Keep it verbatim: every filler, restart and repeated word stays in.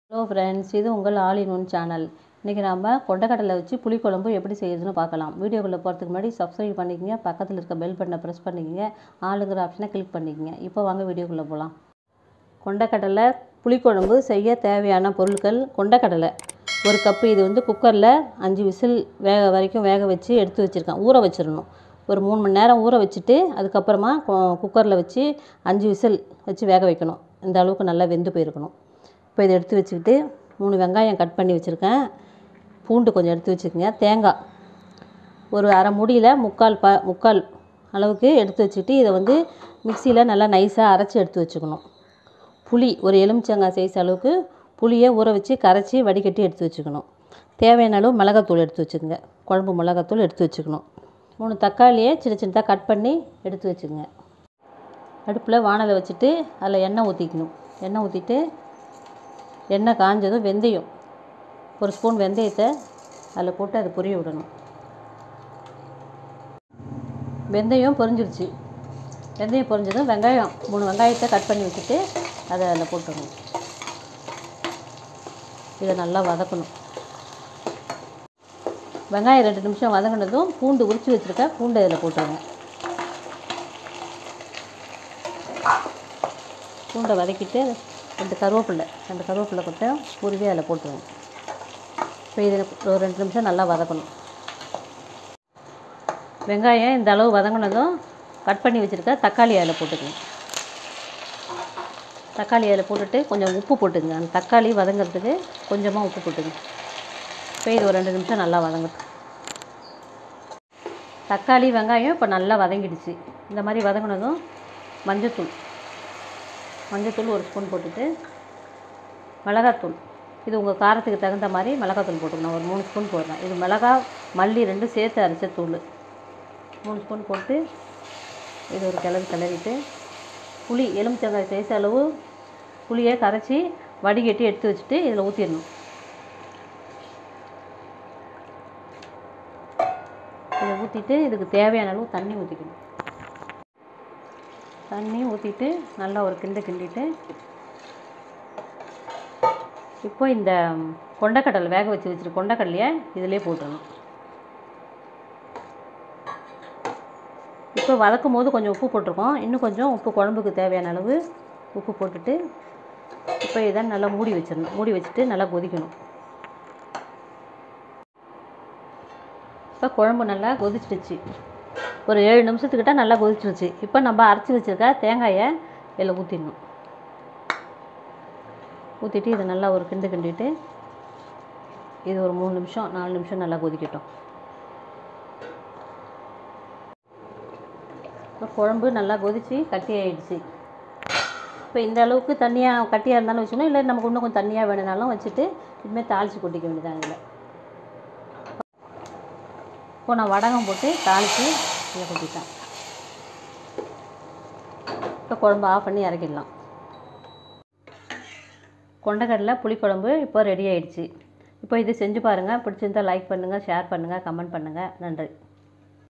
Hello friends, இது உங்கள் all in one channel. இன்றைக்கி நம்ம கொண்டக்கடலை வச்சு புளிக்குழம்பு எப்படி செய்யுதுன்னு பார்க்கலாம். வீடியோக்குள்ளே போகிறதுக்கு முன்னாடி சப்ஸ்கிரைப் பண்ணிக்கங்க, பக்கத்தில் இருக்க பெல் பட்டனை ப்ரெஸ் பண்ணிக்கங்க, ஆளுங்கிற ஆப்ஷனை கிளிக் பண்ணிக்கங்க. இப்போ வாங்க வீடியோக்குள்ளே போகலாம். கொண்டக்கடலை புளிக்குழம்பு செய்ய தேவையான பொருட்கள்: கொண்டக்கடலை ஒரு கப்பு. இது வந்து குக்கரில் அஞ்சு விசில் வேக வரைக்கும் வேக வச்சு எடுத்து வச்சுருக்கேன். ஊற வச்சிடணும். ஒரு மூணு மணி நேரம் ஊற வச்சுட்டு அதுக்கப்புறமா குக்கரில் வச்சு அஞ்சு விசில் வச்சு வேக வைக்கணும். இந்த அளவுக்கு நல்லா வெந்து போயிருக்கணும். இப்போ இதை எடுத்து வச்சுக்கிட்டு மூணு வெங்காயம் கட் பண்ணி வச்சுருக்கேன். பூண்டு கொஞ்சம் எடுத்து வச்சுக்கோங்க. தேங்காய் ஒரு அரை மூடியில் முக்கால் ப முக்கால் அளவுக்கு எடுத்து வச்சுக்கிட்டு இதை வந்து மிக்சியில் நல்லா நைஸாக அரைச்சி எடுத்து வச்சுக்கணும். புளி ஒரு எலுமிச்சங்காய் சைஸ் அளவுக்கு புளியை ஊற வச்சு கரைச்சி வடிகட்டி எடுத்து வச்சுக்கணும். தேவையான அளவு மிளகாத்தூள் எடுத்து வச்சுக்கோங்க. குழம்பு மிளகாத்தூள் எடுத்து வச்சுக்கணும். மூணு தக்காளியை சின்ன சின்னதாக கட் பண்ணி எடுத்து வச்சுக்கோங்க. அடுப்பில் வானலை வச்சுட்டு அதில் எண்ணெய் ஊற்றிக்கணும். எண்ணெய் ஊற்றிட்டு எண்ணெய் காஞ்சதும் வெந்தயம் ஒரு ஸ்பூன் வெந்தயத்தை அதில் போட்டு அதை பொரிய விடணும். வெந்தயம் பொரிஞ்சிருச்சு. வெந்தயம் பொரிஞ்சதும் வெங்காயம் மூணு வெங்காயத்தை கட் பண்ணி வச்சுட்டு அதை அதில் போட்டுடணும். இதை நல்லா வதக்கணும். வெங்காயம் ரெண்டு நிமிஷம் வதங்கினதும் பூண்டு உரித்து வச்சுருக்கேன். பூண்டு அதில் போட்டுருங்க. பூண்டை வதக்கிட்டு ரெண்டு கருவேப்பில்லை ரெண்டு கருவேப்பில்லை கொட்டை உருவி அதில் போட்டுருவேன். இப்போ இதில் ஒரு ரெண்டு நிமிஷம் நல்லா வதக்கணும். வெங்காயம் இந்த அளவு வதங்கினதும் கட் பண்ணி வச்சுருக்க தக்காளி அதில் போட்டுக்கணும். தக்காளி அதில் போட்டுட்டு கொஞ்சம் உப்பு போட்டுங்க. அந்த தக்காளி வதங்கிறதுக்கு கொஞ்சமாக உப்பு போட்டுங்க. இப்போ இது ஒரு ரெண்டு நிமிஷம் நல்லா வதங்கட்டும். தக்காளி வெங்காயம் இப்போ நல்லா வதங்கிடுச்சு. இந்த மாதிரி வதங்கினதும் மஞ்சத்தூள் மஞ்சத்தூள் ஒரு ஸ்பூன் போட்டுட்டு மிளகாத்தூள் இது உங்கள் காரத்துக்கு தகுந்த மாதிரி மிளகாத்தூள் போட்டுக்கணும். ஒரு மூணு ஸ்பூன் போடுறேன். இது மிளகா மல்லி ரெண்டும் சேர்த்து அரைச்ச தூள் மூணு ஸ்பூன் போட்டு இது ஒரு கிளறி கிளறிட்டு புளி எலுமிச்சங்காய் சைஸ் அளவு புளியை கரைச்சி வடிகட்டி எடுத்து வச்சுட்டு இதில் ஊற்றிடணும். இதை ஊற்றிட்டு இதுக்கு தேவையான அளவு தண்ணி ஊற்றிக்கணும். தண்ணி ஊற்றிட்டு நல்லா ஒரு கிண்டு கிண்டிட்டு இப்போ இந்த கொண்டக்கடலை வேக வச்சு வச்சுரு கொண்டக்கடலையை இதிலே போட்டுடணும். இப்போ வதக்கும் போது கொஞ்சம் உப்பு போட்டிருக்கோம். இன்னும் கொஞ்சம் உப்பு குழம்புக்கு தேவையான அளவு உப்பு போட்டுட்டு இப்போ இதை நல்லா மூடி வச்சிடணும். மூடி வச்சுட்டு நல்லா கொதிக்கணும். இப்போ குழம்பு நல்லா கொதிச்சிடுச்சு. ஒரு ஏழு நிமிஷத்துக்கிட்ட நல்லா கொதிச்சிருச்சு. இப்போ நம்ம அரைச்சி வச்சுருக்க தேங்காயை இதில் ஊற்றிடணும். ஊற்றிட்டு இதை நல்லா ஒரு கிண்டு கிண்டிட்டு இது ஒரு மூணு நிமிஷம் நாலு நிமிஷம் நல்லா கொதிக்கட்டும். இப்போ குழம்பு நல்லா கொதித்து கட்டி ஆகிடுச்சு. இப்போ இந்த அளவுக்கு தண்ணியாக கட்டியாக இருந்தாலும் வச்சுக்கணும். இல்லை நமக்கு இன்னும் கொஞ்சம் தண்ணியாக வேணுனாலும் வச்சுட்டு இதுமாதிரி தாளித்து கொட்டிக்க வேண்டியதான். இதில் இப்போ நான் வடகம் போட்டு தாளித்து இதை கொட்டிட்டேன். இப்போ குழம்பு ஆஃப் பண்ணி இறக்கிடலாம். கொண்டக்கடலை புளிக்குழம்பு இப்போ ரெடி ஆகிடுச்சு. இப்போ இது செஞ்சு பாருங்கள். பிடிச்சிருந்தால் லைக் பண்ணுங்கள், ஷேர் பண்ணுங்கள், கமெண்ட் பண்ணுங்கள். நன்றி.